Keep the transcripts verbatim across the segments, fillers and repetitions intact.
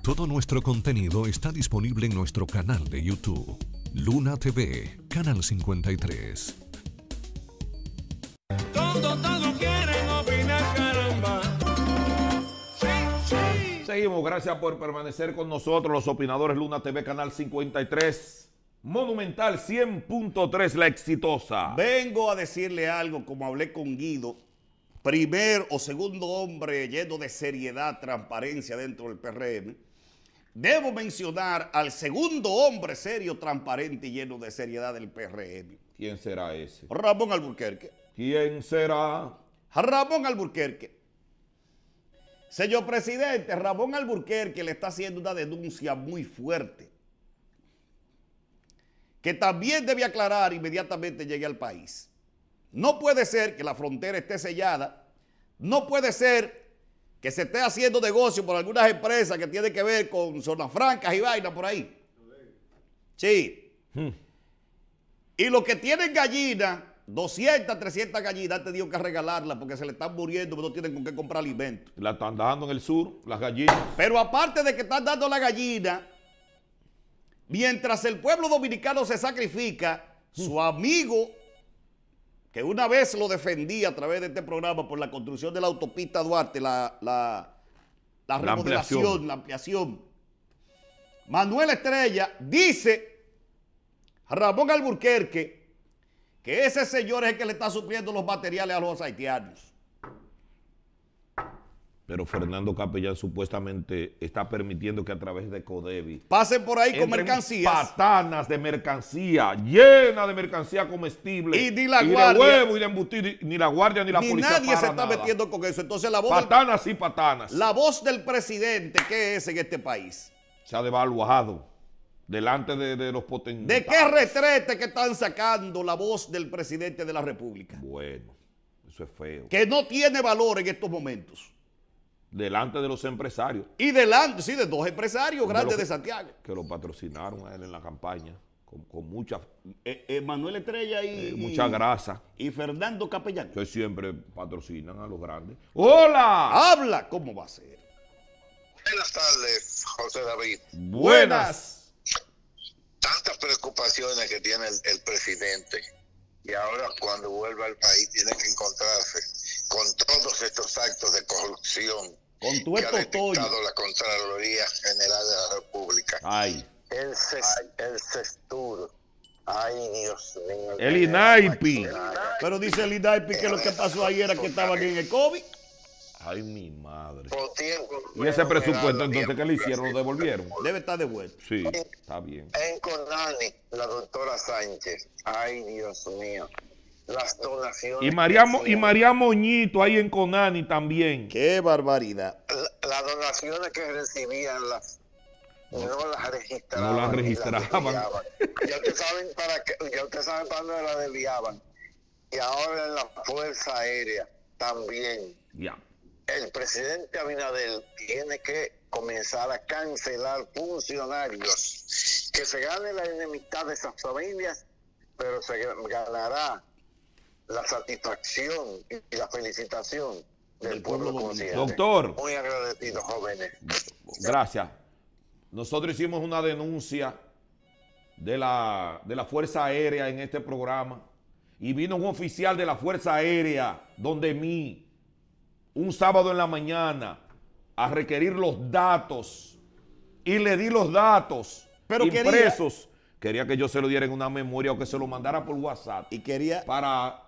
Todo nuestro contenido está disponible en nuestro canal de YouTube. Luna T V, Canal cincuenta y tres. Todos, todos quieren opinar, caramba. Sí, sí. Seguimos, gracias por permanecer con nosotros, los opinadores Luna T V, Canal cincuenta y tres. Monumental cien punto tres, la exitosa. Vengo a decirle algo, como hablé con Guido, primer o segundo hombre lleno de seriedad, transparencia dentro del P R M. Debo mencionar al segundo hombre serio, transparente y lleno de seriedad del P R M. ¿Quién será ese? Ramón Alburquerque. ¿Quién será? Ramón Alburquerque. Señor presidente, Ramón Alburquerque le está haciendo una denuncia muy fuerte, que también debe aclarar inmediatamente llegue al país. No puede ser que la frontera esté sellada, no puede ser que se esté haciendo negocio por algunas empresas que tienen que ver con zonas francas y vainas por ahí. Sí. Hmm. Y los que tienen gallinas, doscientas, trescientas gallinas, han tenido que regalarlas porque se le están muriendo, pero no tienen con qué comprar alimentos. La están dando en el sur, las gallinas. Pero aparte de que están dando la gallina, mientras el pueblo dominicano se sacrifica, su amigo, que una vez lo defendía a través de este programa por la construcción de la autopista Duarte, la, la, la remodelación, la ampliación. la ampliación, Manuel Estrella, dice Ramón Alburquerque que ese señor es el que le está supliendo los materiales a los haitianos. Pero Fernando Capellán supuestamente está permitiendo que a través de Codevi pasen por ahí con mercancías. Patanas de mercancía, llenas de mercancía comestible. Y ni la y guardia. de huevo y de embutido, ni la guardia ni la ni policía. Nadie para se está nada. metiendo con eso. Entonces la voz Patanas del, y patanas. La voz del presidente, ¿qué es en este país? Se ha devaluado delante de, de los potentados. ¿De qué retrete que están sacando la voz del presidente de la República? Bueno, eso es feo. Que no tiene valor en estos momentos. Delante de los empresarios. Y delante, sí, de dos empresarios grandes de, que, Santiago. Que lo patrocinaron a él en la campaña, con, con mucha... Eh, eh, Manuel Estrella y... Eh, mucha grasa. Y Fernando Capellán. Que siempre patrocinan a los grandes. ¡Hola! Habla, ¿cómo va a ser? Buenas tardes, José David. Buenas. Tantas preocupaciones que tiene el, el presidente, y ahora cuando vuelva al país tiene que encontrarse con todos estos actos de corrupción con tu que ha detectado la Contraloría General de la República. Ay. El, ces, el Cestur. Ay, Dios mío. El INAIPI. Pero dice el INAIPI que lo que pasó ahí era que estaban en el COVID. Ay, mi madre. Por tiempo, ¿Y ese presupuesto entonces qué le hicieron? ¿Lo devolvieron? Debe estar devuelto. Sí, está bien. En Conani, la doctora Sánchez. Ay, Dios mío. Las donaciones. Y María, y María Moñito ahí en Conani también. ¡Qué barbaridad! La, las donaciones que recibían las no las registraban. No las registraban. Ya ustedes saben para qué, ya ustedes saben para dónde las desviaban. Y ahora en la Fuerza Aérea también. Ya. El presidente Abinader tiene que comenzar a cancelar funcionarios. Que se gane la enemistad de esas familias, pero se ganará la satisfacción y la felicitación del, del pueblo, pueblo consciente. Doctor. Muy agradecido, jóvenes. Gracias. Nosotros hicimos una denuncia de la, de la Fuerza Aérea en este programa y vino un oficial de la Fuerza Aérea donde mí un sábado en la mañana a requerir los datos y le di los datos pero impresos. Quería, quería que yo se lo diera en una memoria o que se lo mandara por WhatsApp. Y quería... Para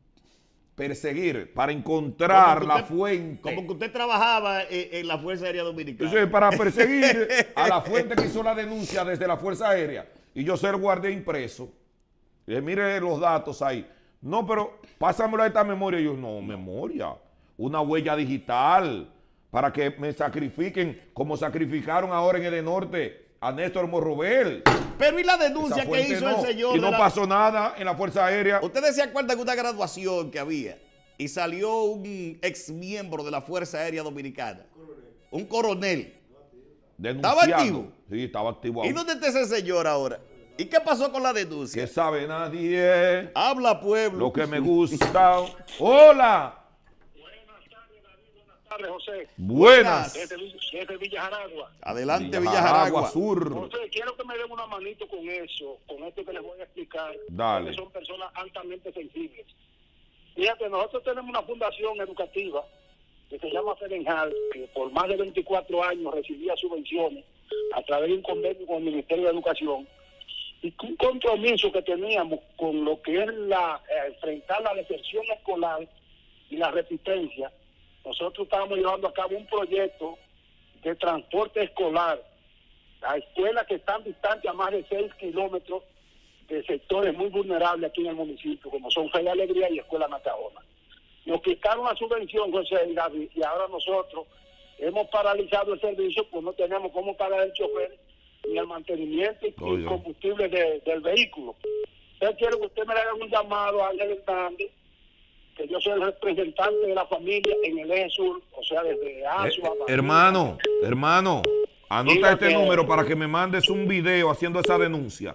perseguir, para encontrar usted, la fuente. Como que usted trabajaba en, en la Fuerza Aérea Dominicana. Entonces, para perseguir a la fuente que hizo la denuncia desde la Fuerza Aérea y yo ser guardia impreso. Y dije, mire los datos ahí. No, pero pásamelo a esta memoria. Y yo, no, memoria. Una huella digital para que me sacrifiquen como sacrificaron ahora en el norte a Néstor Morrobel. Pero ¿y la denuncia que hizo no. el señor? Y no la... pasó nada en la Fuerza Aérea. ¿Ustedes se acuerdan de una graduación que había? Y salió un ex miembro de la Fuerza Aérea Dominicana. Coronel. Un coronel. Denunciando. ¿Estaba activo? Sí, estaba activo. ¿Y dónde está ese señor ahora? ¿Y qué pasó con la denuncia? Que sabe nadie. Habla, pueblo. Lo que me gusta. Hola. tardes, José. Buenas. Desde, desde Villa Jaragua. Adelante, Villa Villa Jaragua. Jaragua Sur. José, quiero que me den una manito con eso, con esto que les voy a explicar. Dale. Porque son personas altamente sensibles. Fíjate, nosotros tenemos una fundación educativa que se llama Ferenjal, que por más de veinticuatro años recibía subvenciones a través de un convenio con el Ministerio de Educación, y un compromiso que teníamos con lo que es la eh, enfrentar la deserción escolar y la resistencia. Nosotros estábamos llevando a cabo un proyecto de transporte escolar a escuelas que están distantes a más de seis kilómetros de sectores muy vulnerables aquí en el municipio, como son Fe y Alegría y Escuela Nacaona. Nos quitaron la subvención, José y David, y ahora nosotros hemos paralizado el servicio, pues no tenemos cómo pagar el chofer ni el mantenimiento y Oye. el combustible de, del vehículo. Entonces quiero que usted me le haga un llamado a Ángel Hernández, que yo soy el representante de la familia en el eje sur, o sea, desde Eh, Asua. hermano, hermano, anota Dígame. este número para que me mandes un video haciendo esa denuncia.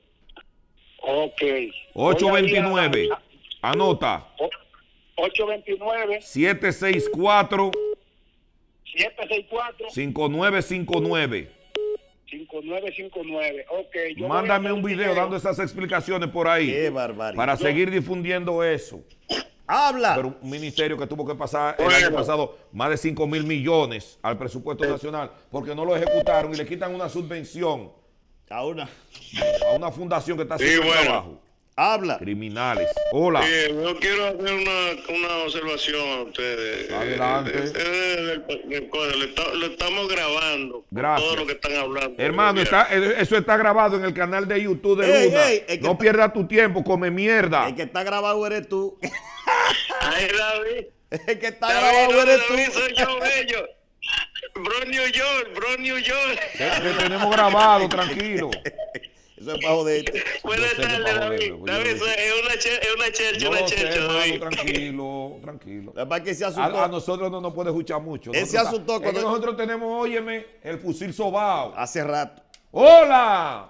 Ok. ocho Voy a ir veintinueve. a- Anota. o- ocho veintinueve, siete seis cuatro, siete seis cuatro, cinco nueve cinco nueve. cinco nueve cinco nueve. Ok. yo voy a Mándame hacer un video dando esas explicaciones por Qué ahí barbaridad. para seguir difundiendo eso. Habla. Pero un ministerio que tuvo que pasar el año pasado más de cinco mil millones al presupuesto nacional porque no lo ejecutaron y le quitan una subvención A una. a una fundación que está Sí, haciendo el bueno. trabajo. Habla. Criminales. Hola. Eh, yo quiero hacer una, una observación a ustedes. Adelante. Eh, eh, eh, eh, eh, le, está- le estamos grabando Gracias. todo lo que están hablando. Hermano, está, eh, eso está grabado en el canal de YouTube de Ey, Luna. ey, es que no está- pierdas tu tiempo, come mierda. El que está grabado eres tú. Ay, David. El que está David, grabado no, eres David, tú. soy yo, bello. Bro New York, Bro New York. Que, que tenemos grabado, tranquilo. Eso es para joderte. Buenas sé que tardes, para David. joderlo, yo David, lo sé. es una, che- es una chercha, Yo una lo sé, chercha, hermano, David. tranquilo, tranquilo. La verdad que se A, asustó. a nosotros no nos puede escuchar mucho. Él se Nosotros asustó está- es cuando- que nosotros tenemos, óyeme, el fusil sobao. Hace rato. ¡Hola!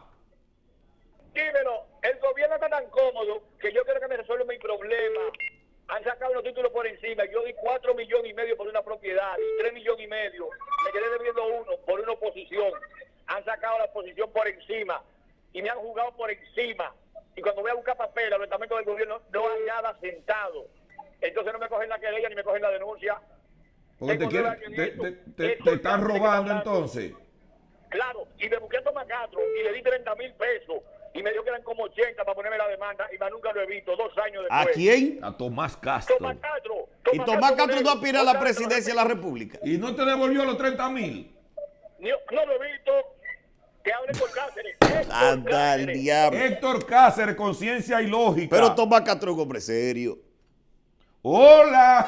Dímelo, el gobierno está tan cómodo que yo quiero que me resuelva mi problema. Han sacado los títulos por encima. Yo di cuatro millones y medio por una propiedad y tres millones y medio. Me quedé debiendo uno por una oposición. Han sacado la oposición por encima y me han jugado por encima. Y cuando voy a buscar papel al departamento del gobierno, no hay nada sentado. Entonces no me cogen la querella ni me cogen la denuncia. Porque te, Tengo quieren- nueve te, añitos. te- te- Eso te es están lo que robando está hablando. entonces. Claro, y me busqué a Tomás Castro y le di treinta mil pesos y me dio que eran como ochenta para ponerme la demanda y más nunca lo he visto, dos años ¿A después. quién? A Tomás Castro. Tomás Castro. Y Tomás Castro no Monero, aspira a la Tomás Castro, presidencia de la República. ¿Y no te devolvió los treinta mil? No, no lo he visto. Que hable por Cáceres. Héctor Anda el Cáceres. diablo. Héctor Cáceres, conciencia y lógica. Pero Tomás Castro es un hombre serio. ¡Hola!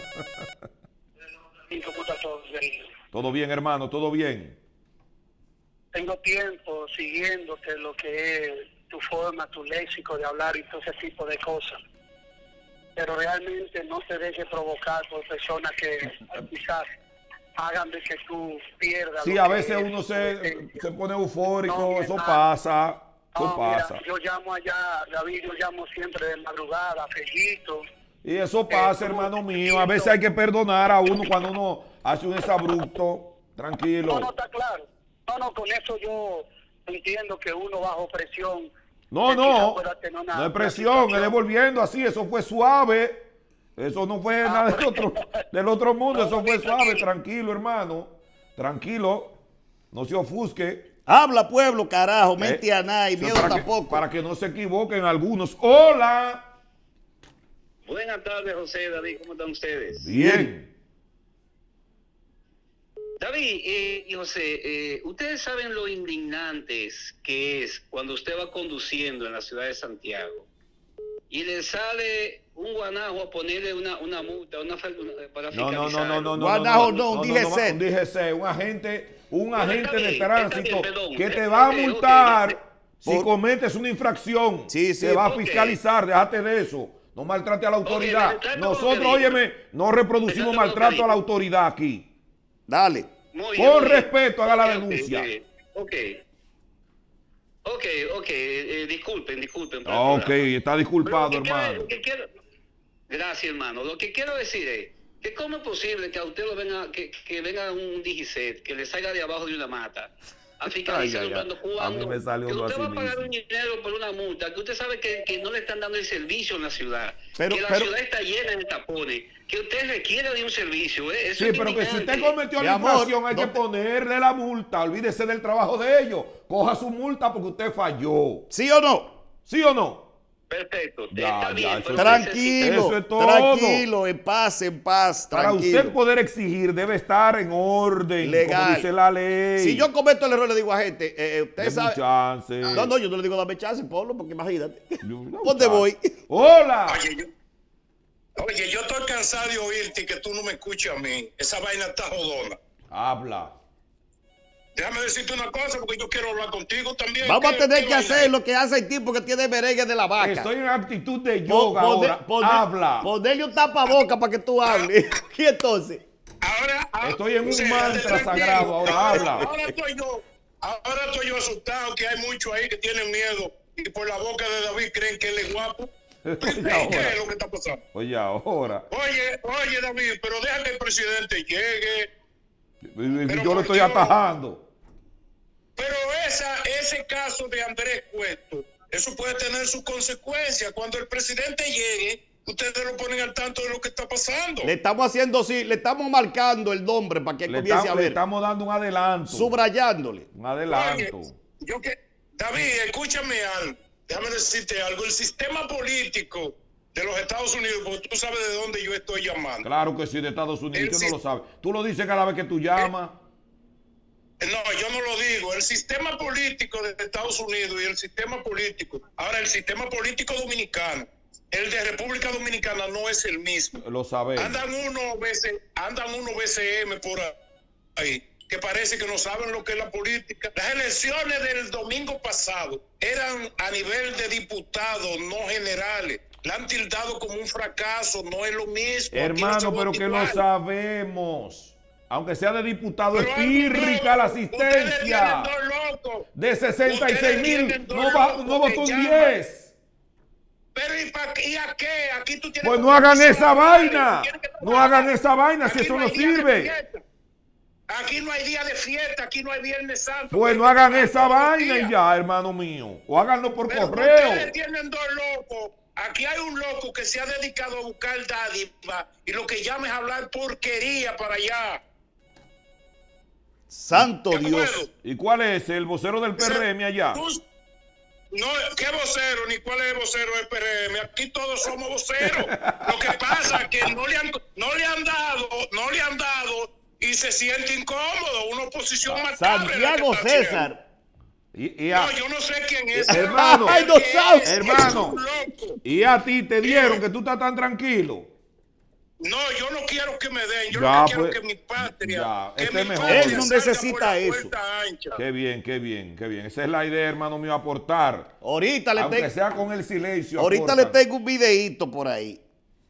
Y ¿cómo está todo? Todo bien, hermano, todo bien. Tengo tiempo siguiéndote lo que es tu forma, tu léxico de hablar y todo ese tipo de cosas. Pero realmente no te dejes provocar por personas que quizás hagan de que tú pierdas. Sí, lo a que veces es uno tu se, esencia. se pone eufórico, No, eso nada. pasa, eso No, mira, pasa. yo llamo allá, David, yo llamo siempre de madrugada, Fellito. Y eso pasa, Eh, tú, hermano mío. A veces hay que perdonar a uno cuando uno hace un desabrupto. Tranquilo. No, no, está claro. No, no, con eso yo entiendo que uno bajo presión. No, eh, no, quizás pueda tener una- no es una presión, es situación. devolviendo así, eso fue suave. Eso no fue nada del otro, del otro mundo, eso fue suave, tranquilo, hermano. Tranquilo, no se ofusque. Habla, pueblo, carajo. Mente Eh, a nada y eso miedo para que- tampoco. para que no se equivoquen algunos. ¡Hola! Buenas tardes, José, David, ¿cómo están ustedes? Bien. David eh, y José, eh, ustedes saben lo indignantes que es cuando usted va conduciendo en la ciudad de Santiago y le sale un guanajo a ponerle una, una multa una, fal- una- para No, no, fiscalizar. no, no, no, no. Guanajo no, no, un D G C. Un D G C, un agente, un Bueno, agente está de bien, está tránsito bien, perdón. que te Eh, va a ok, ok, multar si Por- cometes una infracción. Sí, sí. Te va a Ok. fiscalizar, déjate de eso. No maltrate a la autoridad. maltrato Nosotros, lo que digo. óyeme, no reproducimos Maltrato lo que maltrato a la digo. autoridad aquí. Dale. Muy Con muy bien. respeto, haga la Ok, ok, denuncia. Ok. Ok, ok, eh, disculpen, disculpen. por el Ok, programa. está Pero disculpado, lo que quiero- hermano. lo que quiero- Gracias, hermano. Lo que quiero decir es que cómo es posible que a usted lo venga, que, que venga un Digicet, que le salga de abajo de una mata, a fiscalizar Ay, ay, ay. cuando, A mí cuando me salió que uno usted va a así pagar mismo. un dinero por una multa, que usted sabe que, que no le están dando el servicio en la ciudad, Pero- que la pero- ciudad está llena de tapones, que usted requiere de un servicio. ¿eh? Eso Sí, es pero que si usted indignante. cometió Mi la amor, infracción hay no que te- ponerle la multa. Olvídese del trabajo de ellos. Coja su multa porque usted falló. ¿Sí o no? ¿Sí o no? Perfecto, Ya, está ya, bien. eso- pero Tranquilo, Eso es todo. tranquilo, en paz, en paz, Para tranquilo. usted poder exigir debe estar en orden, Legal. como dice la ley. Si yo cometo el error, le digo a gente, eh, eh, usted Deme un sabe. chance. No, no, yo no le digo dame chance, Pablo, porque imagínate. Yo- no, ¿Dónde chance. voy? Hola. Oye, yo, oye, yo estoy cansado de oírte y que tú no me escuchas a mí. Esa vaina está jodona. Habla. Déjame decirte una cosa porque yo quiero hablar contigo también. Vamos a Quiero- tener que quiero hacer bailar. lo que hace el tipo que tiene merengue de la vaca. Estoy en actitud de Po- yoga poner- ahora. poner- Habla. Ponerle un tapaboca para que tú hables. ¿Y entonces? Ahora, ah, Estoy en un sí, mantra tranquilo. sagrado, ahora habla. Ahora estoy yo, ahora estoy yo asustado que hay muchos ahí que tienen miedo y por la boca de David creen que él es guapo. Oye, ¿Qué ahora. es lo que está pasando? Oye, ahora. Oye, oye David, pero deja que el presidente llegue. Pero Yo lo por estoy Dios. atajando. Pero esa, ese caso de Andrés Cueto, eso puede tener sus consecuencias. Cuando el presidente llegue, ustedes lo ponen al tanto de lo que está pasando. Le estamos haciendo, sí, le estamos marcando el nombre para que Le, comience estamos- a le ver. estamos dando un adelanto. Subrayándole. Un adelanto. Oye, yo que, David, escúchame algo. Déjame decirte algo. El sistema político de los Estados Unidos, porque tú sabes de dónde yo estoy llamando. Claro que sí, de Estados Unidos, El tú no sis- lo sabes. Tú lo dices cada vez que tú llamas. No, yo no lo digo. El sistema político de Estados Unidos y el sistema político, ahora el sistema político dominicano, el de República Dominicana no es el mismo. Lo sabemos. Andan unos B C, andan unos B C M por ahí que parece que no saben lo que es la política. Las elecciones del domingo pasado eran a nivel de diputados, no generales. La han tildado como un fracaso, no es lo mismo. Aquí no se Hermano, vota pero que lo igual. sabemos. Aunque sea de diputado, es Pero algo pírrica la loco. Ustedes asistencia. tienen dos locos. De sesenta y seis Ustedes mil, tienen dos no, va- locos no votó que un llaman. diez. Pero ¿y, pa, ¿y a qué? Aquí tú tienes Pues que no hagan poner esa a vaina. tienes que No trabajar. hagan esa vaina si Aquí eso no hay día de sirve. fiesta. Aquí no hay día de fiesta, aquí no hay Viernes Santo. Pues no Viernes hagan Santo esa todos los vaina y días. ya, hermano mío. O háganlo por Pero correo. ustedes tienen dos locos. Aquí hay un loco que se ha dedicado a buscar dádiva y lo que llama es hablar porquería para allá. Santo ¿De Dios. acuerdo? ¿Y cuál es? ¿El vocero del P R M allá? Tú- No, ¿qué vocero? Ni cuál es el vocero del P R M. Aquí todos somos voceros. Lo que pasa es que no le han, no le han dado, no le han dado y se siente incómodo. Una oposición más Santiago César. Y, y a, No, yo no sé quién es. Hermano. Ay, no sabe. Hermano. Es un loco. y a ti te dieron que tú estás tan tranquilo. No, yo no quiero que me den. Yo Ya, no quiero pues, que mi patria. ya, que este mi es mejor. patria Él no salga necesita por la eso. puerta ancha. Qué bien, qué bien, qué bien. Esa es la idea, hermano mío, aportar. Ahorita le, Aunque tengo, sea con el silencio. ahorita le aportan. tengo un videíto por ahí.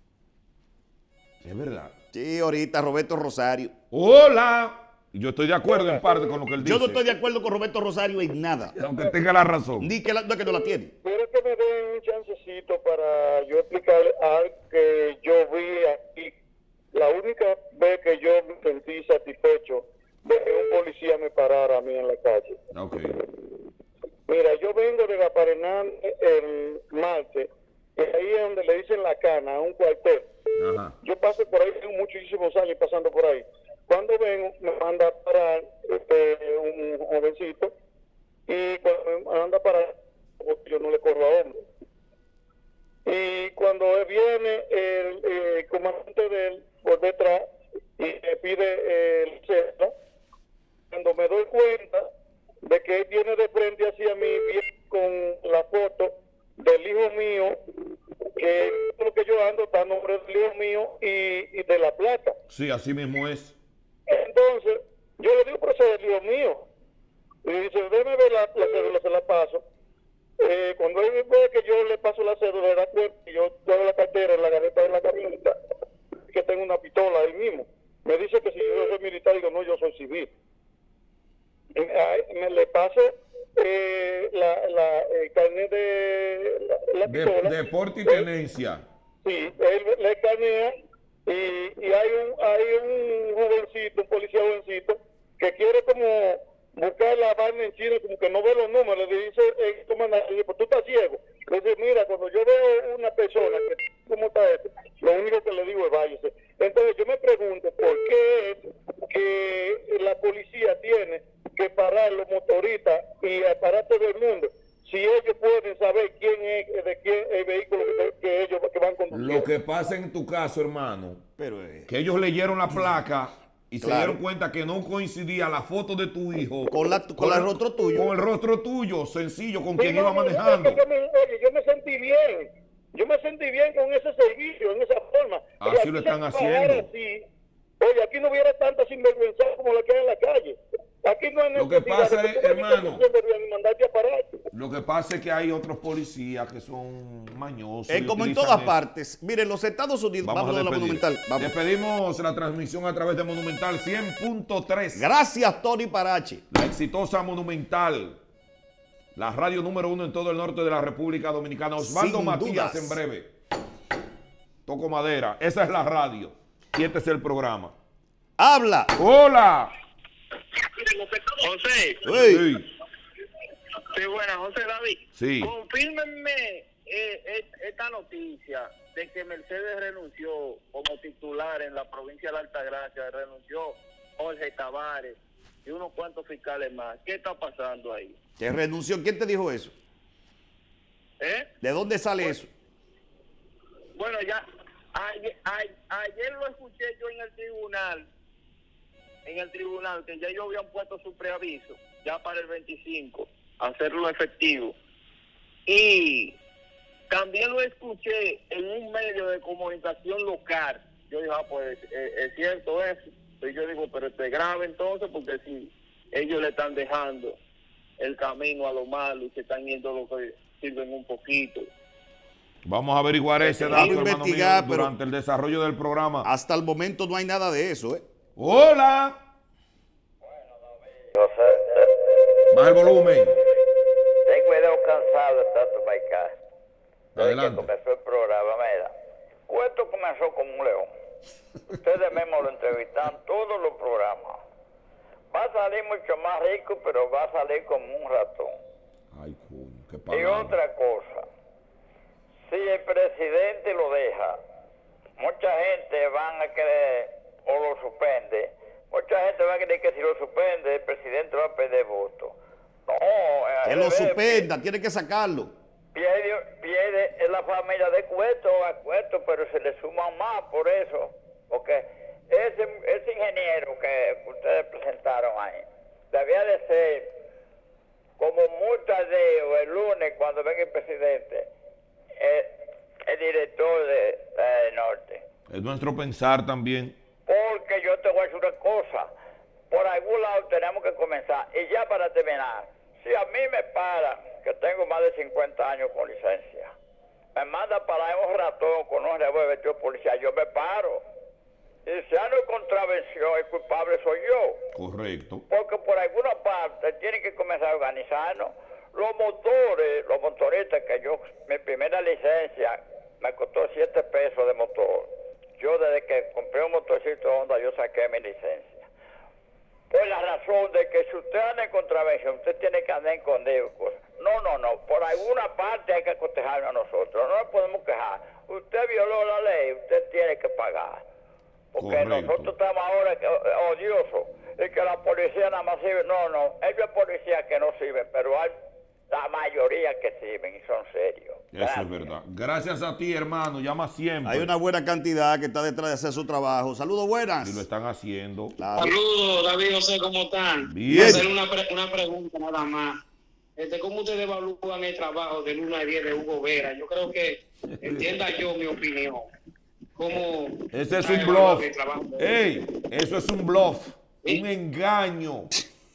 Es verdad. Sí, ahorita Roberto Rosario. Hola. Y yo estoy de acuerdo en parte con lo que él dice. Yo no estoy de acuerdo con Roberto Rosario en nada. Aunque tenga la razón. Ni que, la, no, que no la tiene. Quiero que me den un chancecito para yo explicar algo que yo vi aquí. La única vez que yo me sentí satisfecho de que un policía me parara a mí en la calle. Ok. Mira, yo vengo de Gaparenán el martes, que ahí es donde le dicen la cana, a un cuartel. Ajá. Yo paso por ahí, tengo muchísimos años pasando por ahí. Cuando vengo, me manda a parar este, un jovencito, y cuando me manda a parar, yo no le corro a hombre. Y cuando viene el, el comandante de él por detrás y le pide el cédula, cuando me doy cuenta de que él viene de frente hacia mí, viene con la foto del hijo mío, que es lo que yo ando, está a nombre del hijo mío y, y de la placa. Sí, así mismo es. Entonces, yo le digo, pero ese es el hijo mío. Y dice, déjeme ver la, la cédula, se la paso. Eh, cuando él ve que yo le paso la cédula, le da cuenta que yo tengo la cartera en la gaveta de la camioneta, que tengo una pistola ahí mismo. Me dice que si yo soy militar, digo, no, yo soy civil. Y, ahí, me le paso eh, la, la, el carnet de la, la De, pistola. deporte y tenencia. Sí, él le escanea y, y hay un hay un jovencito, un policía jovencito, que quiere como buscar la vaina en China, como que no ve los números, le dice, eh, comandante, le dice, pues tú estás ciego. Le dice, mira, cuando yo veo una persona que, ¿cómo está esto? Lo único que le digo es váyase. Entonces yo me pregunto, ¿por qué es que la policía tiene que parar los motoristas y parar todo el mundo? Si ellos pueden saber quién es, de quién el vehículo que, que ellos que van conduciendo. Lo que pasa en tu caso, hermano, Pero, eh, que ellos leyeron la placa y se Claro. dieron cuenta que no coincidía la foto de tu hijo con, la, con, el rostro tuyo. con el rostro tuyo, sencillo, con Sí, quien no, iba no, manejando. es que Yo me, oye, yo me sentí bien. Yo me sentí bien con ese servicio, en esa forma. Así Y aquí lo están se trabajara haciendo. así, oye, aquí no hubiera tanta sinvergüenza como la que hay en la calle. Aquí no hay Lo que necesidad pasa de es, tú me hermano, digas que bien y mandarte a parar. Lo que pasa es que hay otros policías que son mañosos. Es y como en utilizan todas eso. partes. Miren, los Estados Unidos, Vamos, vamos, a a la despedir. Monumental. Vamos. Despedimos la transmisión a través de Monumental cien punto tres. Gracias, Tony Parachi. La exitosa Monumental, la radio número uno en todo el norte de la República Dominicana. Osvaldo Sin Matías dudas. en breve. Toco madera. Esa es la radio. Y este es el programa. Habla. ¡Hola! José, Ey. Sí. sí, buena, José David. Sí. Confírmenme eh, eh, esta noticia de que Mercedes renunció como titular en la provincia de la Altagracia, renunció Jorge Tavares y unos cuantos fiscales más. ¿Qué está pasando ahí? Que renunció. ¿Quién te dijo eso? ¿Eh? ¿De dónde sale eso? Bueno, ya ayer, ayer, ayer lo escuché yo en el tribunal, en el tribunal, que ya ellos habían puesto su preaviso, ya para el veinticinco, hacerlo efectivo. Y también lo escuché en un medio de comunicación local. Yo dije, ah, pues eh, es cierto eso. Y yo digo, pero esto es grave entonces, porque si ellos le están dejando el camino a lo malo y se están yendo a lo que sirven un poquito. Vamos a averiguar ese Vamos a dato, hermano mío, investigar, pero- durante el desarrollo del programa. Hasta el momento no hay nada de eso, ¿eh? ¡Hola! Baja el volumen. Tengo el dedo cansado de tanto bailar. Desde Adelante. que comenzó el programa, mira. Esto comenzó como un león. Ustedes mismos lo entrevistan todos los programas. Va a salir mucho más rico, pero va a salir como un ratón. Ay, coño, qué Y palabra. otra cosa, si el presidente lo deja, mucha gente van a querer, o lo suspende, mucha gente va a querer que si lo suspende, el presidente va a perder votos. No, Que al lo revés, suspenda, tiene que sacarlo. Pierde, pierde en la familia de Cueto a Cueto, pero se le suman más por eso. Porque ese, ese ingeniero que ustedes presentaron ahí, debía de ser como muy tardío el lunes cuando venga el presidente, el, el director de, de Norte. Es nuestro pensar también. Porque yo te voy a decir una cosa, por algún lado tenemos que comenzar. Y ya para terminar, si a mí me para, que tengo más de cincuenta años con licencia, me manda para un ratón con un revólver de policía, yo me paro. Y si hay una contravención, el culpable soy yo. Correcto. Porque por alguna parte tienen que comenzar a organizarnos. Los motores, los motoristas, que yo, mi primera licencia me costó siete pesos de motor. Yo desde que compré un motorcito Honda, yo saqué mi licencia. Por la razón de que si usted anda en contravención, usted tiene que andar escondido. Cosas. No, no, no. Por alguna parte hay que cotejarnos a nosotros. No nos podemos quejar. Usted violó la ley, usted tiene que pagar. Porque Correcto. nosotros estamos ahora que- odiosos. Y que la policía nada más sirve. No, no. Ellos policías que no sirven, pero hay la mayoría que sirven y son serios. Eso es verdad. Gracias a ti, hermano. Llama siempre. Hay una buena cantidad que está detrás de hacer su trabajo. Saludos, buenas. Y lo están haciendo. Claro. Saludos, David José, ¿cómo están? Bien. Hacer una, pre- una pregunta nada más. Este, ¿Cómo ustedes evalúan el trabajo del uno a diez de Hugo Vera? Yo creo que, entienda yo mi opinión, ¿cómo Ese es está un evaluado bluff. el trabajo de- Ey, eso es un bluff. Un engaño.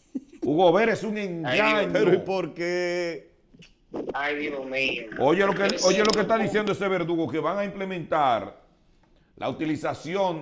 Hugo Vera es un engaño. Pero ¿y por qué? Ay, Dios mío. Oye lo que, oye lo que está diciendo ese verdugo, que van a implementar la utilización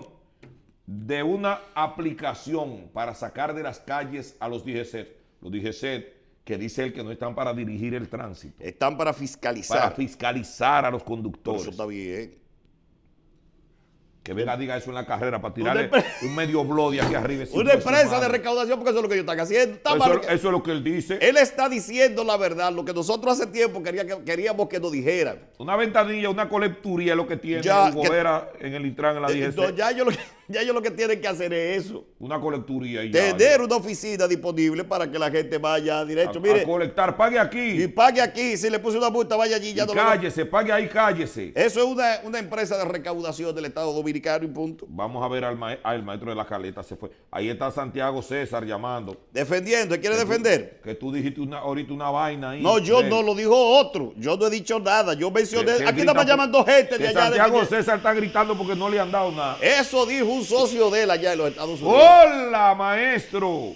de una aplicación para sacar de las calles a los D G C. Los D G C, que dice él que no están para dirigir el tránsito, Están para fiscalizar. para fiscalizar a los Por conductores. eso está bien. Que venga, diga eso en la carrera para tirarle un medio blog de aquí arriba. Una empresa de recaudación, porque eso es lo que ellos están haciendo. Está Eso, malo que- eso es lo que él dice. Él está diciendo la verdad, lo que nosotros hace tiempo quería que- queríamos que nos dijeran. Una ventanilla, una colecturía es lo que tiene Ya, Hugo que- Vera en el Intran, en la D G C. Entonces, ya ellos lo que, ya ellos lo que tienen que hacer es eso. Una colecturía y ya. Tener una oficina disponible para que la gente vaya derecho. A, Mire, a colectar, pague aquí. y pague aquí. Si le puse una multa, vaya allí. Ya Y no lo- cállese, pague ahí, cállese. Eso es una, una empresa de recaudación del Estado Dominicano y punto. Vamos a ver al ma- ah, el maestro de la caleta, se fue. Ahí está Santiago César llamando. Defendiendo, ¿él quiere Que tú- defender? Que tú dijiste una, ahorita una vaina ahí. No, yo de- no, lo dijo otro. Yo no he dicho nada. Yo mencioné. que- que Aquí grita nada más por- llaman dos gente de que allá. de- Santiago César está gritando porque no le han dado nada. Eso dijo un socio de él allá en los Estados Unidos. Hola, maestro.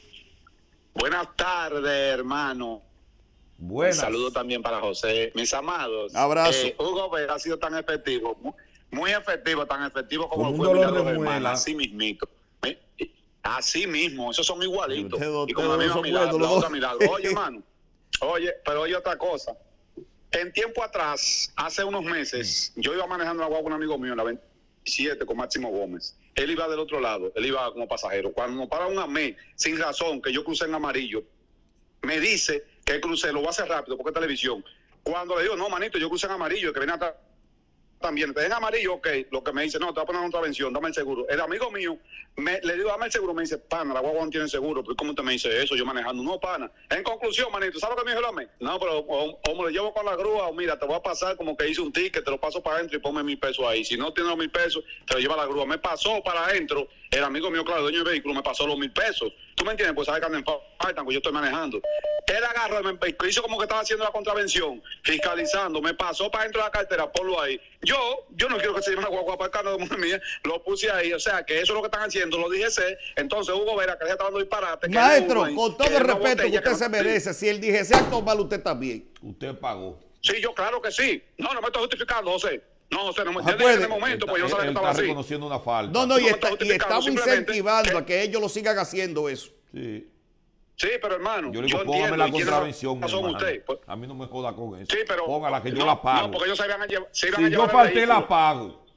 Buenas tardes, hermano. Buenas. Un saludo también para José. Mis amados. Abrazo. Eh, Hugo Vera ha sido tan efectivo, mu- muy efectivo, tan efectivo como Con un fue dolor Milagro de Germán, muela. así mismito. ¿Eh? Así mismo, esos son igualitos. Ustedes dos- Y como la ustedes misma son milagro, buenos, la los otra dos. milagro. Oye, hermano, oye, pero oye otra cosa. En tiempo atrás, hace unos meses, yo iba manejando una guagua con un amigo mío en la veintisiete con Máximo Gómez. Él iba del otro lado, él iba como pasajero. Cuando nos para un amé, sin razón, que yo crucé en amarillo, me dice que crucé, lo voy a hacer rápido porque es televisión. Cuando le digo, no, manito, yo crucé en amarillo, que viene atrás también. En amarillo, ok, lo que me dice, no, te voy a poner una contravención, dame el seguro. El amigo mío, me, le digo, dame el seguro, me dice, pana, la guagua no tiene seguro. Pero ¿cómo usted me dice eso? Yo manejando, no, pana. En conclusión, manito, ¿sabes lo que me dijo el hombre? No, pero o, o me lo llevo con la grúa, o mira, te voy a pasar como que hice un ticket, te lo paso para adentro y ponme mil pesos ahí. Si no tienes los mil pesos, te lo lleva la grúa. Me pasó para adentro, el amigo mío, claro, el dueño del vehículo, me pasó los mil pesos. ¿Tú me entiendes? Pues sabe que andan en falta, pues yo estoy manejando. Él agarró, me hizo como que estaba haciendo la contravención, fiscalizando, me pasó para dentro de la cartera, ponlo ahí. Yo, yo no quiero que se lleve una guagua para el carro de mujer mía, lo puse ahí, o sea, que eso es lo que están haciendo, lo dije sé. Entonces Hugo Vera, que le está dando disparate. que Maestro, hay uno ahí, con todo que el es una respeto que botella usted no- se merece, si el D G C actuó mal, usted también. Usted pagó. Sí, yo claro que sí. No, no me estoy justificando, José. No, José, no me Ah, desde puede. ese momento, pues yo no sabía Él que estaba está así. reconociendo una falta. No, no, y, No me está- está y justificando, estamos simplemente incentivando que- a que ellos lo sigan haciendo eso. Sí. Sí, pero hermano, Yo le digo, yo póngame entiendo, la y tiene contravención, mi razón hermano. usted. Pues, A mí no me joda con eso. sí, pero Póngala que yo no, la pago. No, porque ellos se iban a llevar, se iban a Si yo llevar el falté, vehículo. la pago.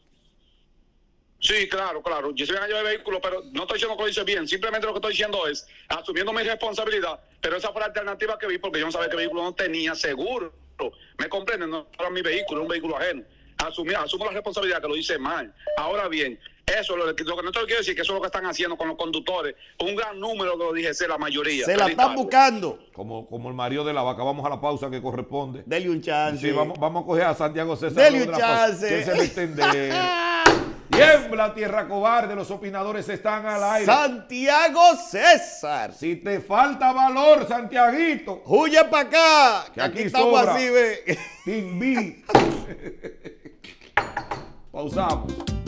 Sí, claro, claro. Yo se iban a llevar el vehículo, pero no estoy diciendo que lo hice bien. Simplemente lo que estoy diciendo es asumiendo mi responsabilidad. Pero esa fue la alternativa que vi porque yo no sabía que el vehículo no tenía seguro. ¿Me comprenden? No era mi vehículo, era un vehículo ajeno. Asumí, asumo la responsabilidad que lo hice mal. Ahora bien, eso lo, lo que no te quiero decir que eso es lo que están haciendo con los conductores. Un gran número de los D G C, la mayoría. Se la están Felicitarlos. buscando. Como, como el marido de la vaca. Vamos a la pausa que corresponde. Dele un chance. Sí, vamos, vamos a coger a Santiago César. Dele luego un de la pausa, chance. que se va a entender. Tiembla, tierra cobarde. Los opinadores están al aire. Santiago César. Si te falta valor, Santiaguito, Huye para acá. que Que aquí aquí estamos sobra. así, ve. te invito. Pausamos.